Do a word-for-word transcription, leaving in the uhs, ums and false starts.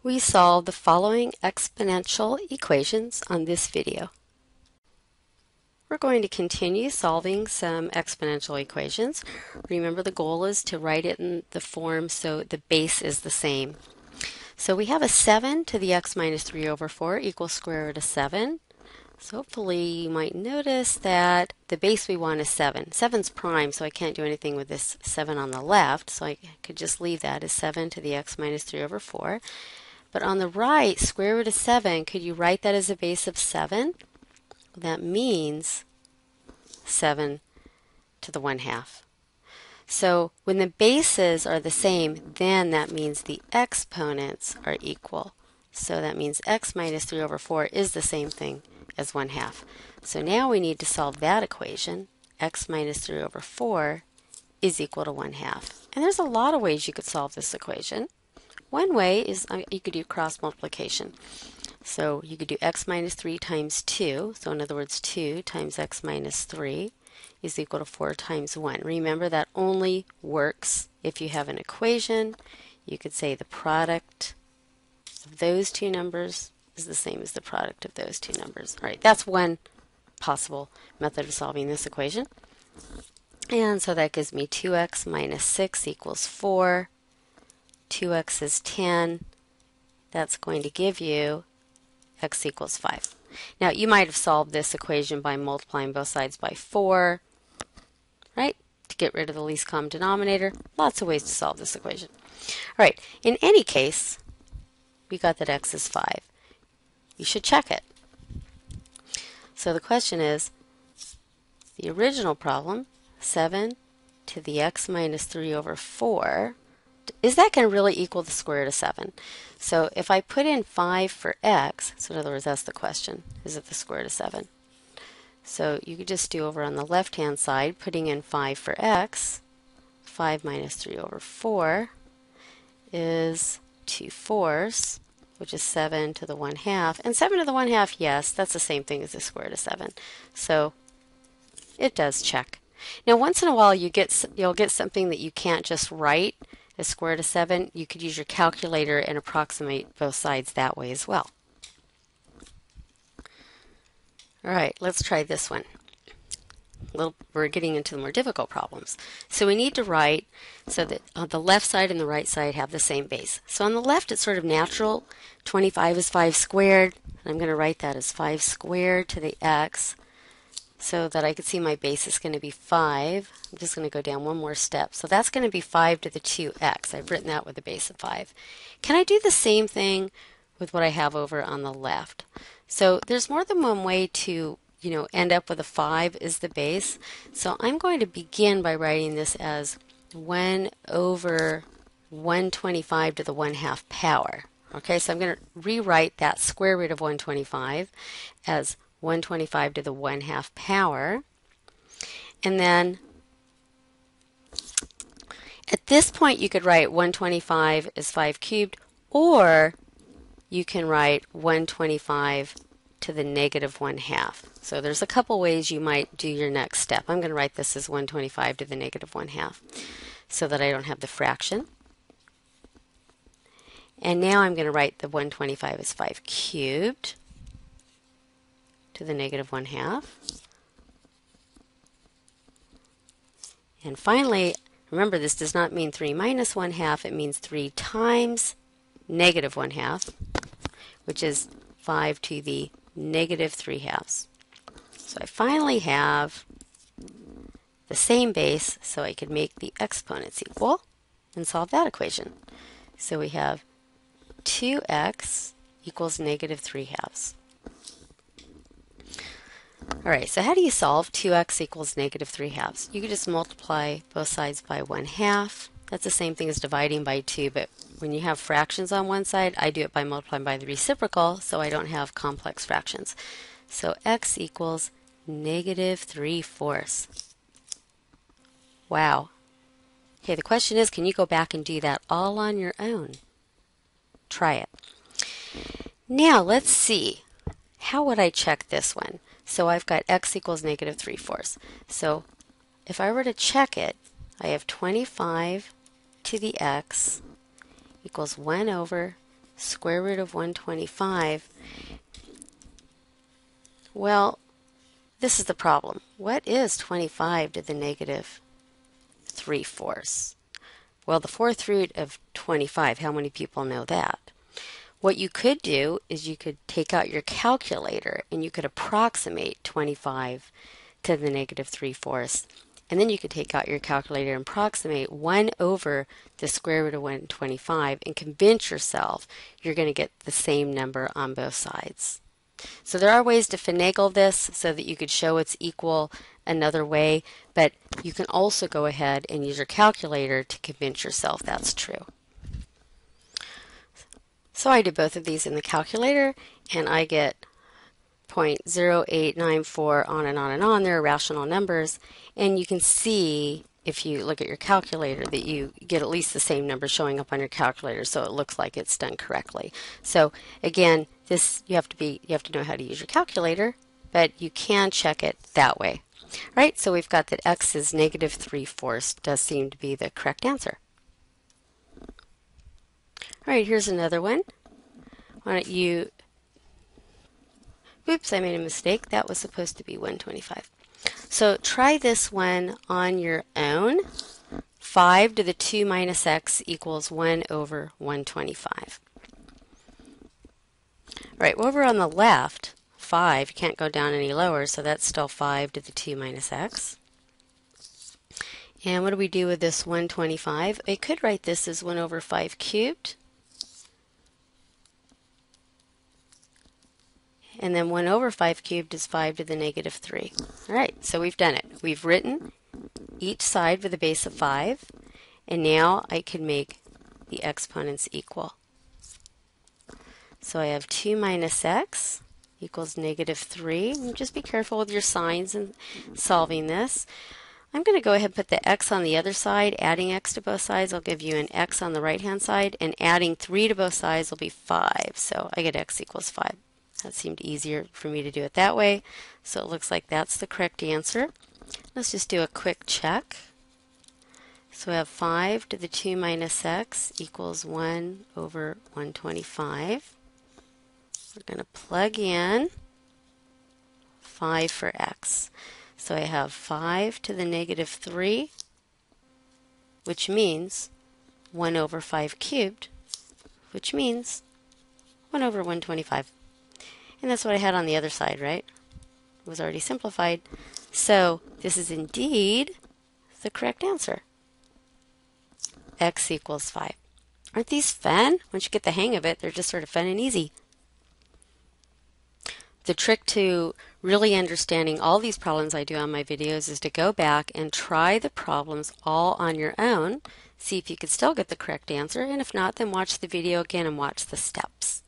We solve the following exponential equations on this video. We're going to continue solving some exponential equations. Remember, the goal is to write it in the form so the base is the same. So we have a seven to the x minus three over four equals square root of seven. So hopefully you might notice that the base we want is seven. seven's prime, so I can't do anything with this seven on the left, so I could just leave that as seven to the x minus three over four. But on the right, square root of seven, could you write that as a base of seven? That means seven to the one half. So when the bases are the same, then that means the exponents are equal. So that means x minus three over four is the same thing as one half. So now we need to solve that equation. X minus three over four is equal to one half. And there's a lot of ways you could solve this equation. One way is uh, you could do cross multiplication. So you could do x minus three times two. So in other words, two times x minus three is equal to four times one. Remember, that only works if you have an equation. You could say the product of those two numbers is the same as the product of those two numbers. All right, that's one possible method of solving this equation. And so that gives me two x minus six equals four. two x is ten. That's going to give you x equals five. Now, you might have solved this equation by multiplying both sides by four, right, to get rid of the least common denominator. Lots of ways to solve this equation. All right, in any case, we got that x is five. You should check it. So the question is, the original problem, seven to the x minus three over four, is that going to really equal the square root of seven? So if I put in five for x, so in other words, that's the question, is it the square root of seven? So you could just do over on the left-hand side, putting in five for x, five minus three over four is two fourths, which is seven to the one half. And seven to the one half, yes, that's the same thing as the square root of seven. So it does check. Now, once in a while, you get, you'll get something that you can't just write as square root of seven. You could use your calculator and approximate both sides that way as well. All right, let's try this one. Little, we're getting into the more difficult problems. So we need to write so that on the left side and the right side have the same base. So on the left, it's sort of natural. twenty-five is five squared. And I'm going to write that as five squared to the x, so that I could see my base is going to be five. I'm just going to go down one more step. So that's going to be five to the two x. I've written that with a base of five. Can I do the same thing with what I have over on the left? So there's more than one way to, you know, end up with a five as the base. So I'm going to begin by writing this as one over one hundred twenty-five to the one half power. Okay, so I'm going to rewrite that square root of one hundred twenty-five as one hundred twenty-five to the one half power. And then at this point you could write one hundred twenty-five as five cubed, or you can write one hundred twenty-five to the negative one half. So there's a couple ways you might do your next step. I'm going to write this as one hundred twenty-five to the negative one half so that I don't have the fraction. And now I'm going to write the one hundred twenty-five as five cubed to the negative one half. And finally, remember, this does not mean three minus one half, it means three times negative one half, which is five to the negative three halves. So I finally have the same base, so I could make the exponents equal and solve that equation. So we have two x equals negative three halves. All right, so how do you solve two x equals negative three halves? You could just multiply both sides by one half. That's the same thing as dividing by two, but when you have fractions on one side, I do it by multiplying by the reciprocal, so I don't have complex fractions. So x equals negative three fourths. Wow. Okay, the question is, can you go back and do that all on your own? Try it. Now let's see. How would I check this one? So I've got x equals negative three fourths. So if I were to check it, I have twenty-five to the x equals one over square root of one hundred twenty-five. Well, this is the problem. What is twenty-five to the negative three fourths? Well, the fourth root of twenty-five, how many people know that? What you could do is you could take out your calculator and you could approximate twenty-five to the negative three fourths. And then you could take out your calculator and approximate one over the square root of one hundred twenty-five and convince yourself you're going to get the same number on both sides. So there are ways to finagle this so that you could show it's equal another way, but you can also go ahead and use your calculator to convince yourself that's true. So I did both of these in the calculator, and I get zero point zero eight nine four, on and on and on. They're rational numbers, and you can see if you look at your calculator that you get at least the same number showing up on your calculator, so it looks like it's done correctly. So again, this you have to be you have to know how to use your calculator, but you can check it that way. All right, so we've got that x is negative three fourths does seem to be the correct answer. All right, here's another one. Why don't you Oops, I made a mistake. That was supposed to be one hundred twenty-five. So try this one on your own. five to the two minus x equals one over one hundred twenty-five. All right, over on the left, five, you can't go down any lower, so that's still five to the two minus x. And what do we do with this one hundred twenty-five? I could write this as one over five cubed. And then one over five cubed is five to the negative three. All right, so we've done it. We've written each side with a base of five, and now I can make the exponents equal. So I have two minus x equals negative three. And just be careful with your signs in solving this. I'm going to go ahead and put the x on the other side. Adding x to both sides will give you an x on the right-hand side, and adding three to both sides will be five. So I get x equals five. That seemed easier for me to do it that way. So it looks like that's the correct answer. Let's just do a quick check. So we have five to the two minus x equals one over one hundred twenty-five. We're going to plug in five for x. So I have five to the negative three, which means one over five cubed, which means one over one hundred twenty-five. And that's what I had on the other side, right? It was already simplified. So this is indeed the correct answer. X equals five. Aren't these fun? Once you get the hang of it, they're just sort of fun and easy. The trick to really understanding all these problems I do on my videos is to go back and try the problems all on your own, see if you can still get the correct answer, and if not, then watch the video again and watch the steps.